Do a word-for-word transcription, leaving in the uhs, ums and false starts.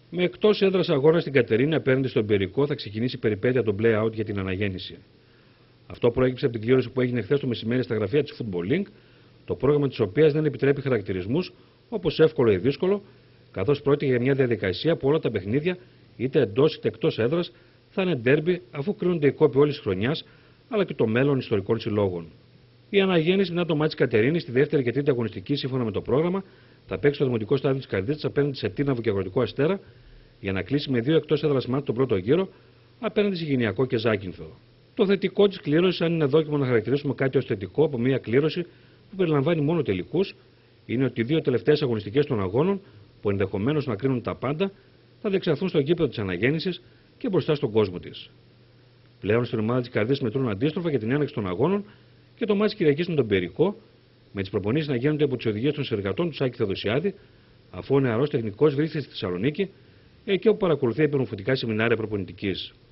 Με εκτός έδρας αγώνα στην Κατερίνη απέναντι στον Περικό θα ξεκινήσει η περιπέτεια των play-out για την αναγέννηση. Αυτό προέκυψε από την κλήρωση που έγινε χθες το μεσημέρι στα γραφεία της Football Link, το πρόγραμμα της οποίας δεν επιτρέπει χαρακτηρισμούς όπως εύκολο ή δύσκολο, καθώς πρόκειται για μια διαδικασία που όλα τα παιχνίδια, είτε εντός είτε εκτός έδρας, θα είναι ντέρμπι αφού κρίνονται οι κόποι όλης της χρονιάς αλλά και το μέλλον ιστορικών συλλόγων. Η αναγέννηση μετά το μάτι της Κατερίνης στη δεύτερη και τρίτη αγωνιστική σύμφωνα με το πρόγραμμα θα παίξει στο δημοτικό στάδιο της Καρδίτσας απέναντι σε Τίναβο και Αγροτικό Αστέρα για να κλείσει με δύο εκτός έδρας μάτι τον πρώτο γύρο απέναντι σε Γυναικό και Ζάκυνθο. Το θετικό της κλήρωσης, αν είναι δόκιμο να χαρακτηρίσουμε κάτι ως θετικό από μια κλήρωση που περιλαμβάνει μόνο τελικούς, είναι ότι οι δύο τελευταίες αγωνιστικές των αγώνων, που ενδεχομένως να κρίνουν τα πάντα, θα διεξαχθούν στο γήπεδο της αναγέννησης και μπροστά στον κόσμο της. Πλέον στην ομάδα της Καρδίτσας μετρούν αντίστροφα για την έναρξη των αγώνων και το μάτι Κυριακής με τον Περικό, με τις προπονήσεις να γίνονται από τις οδηγίες των συνεργατών του Σάκη Θεοδοσιάδη, αφού ο νεαρός τεχνικός βρίσκεται στη Θεσσαλονίκη, εκεί όπου παρακολουθεί επιμορφωτικά σεμινάρια προπονητικής.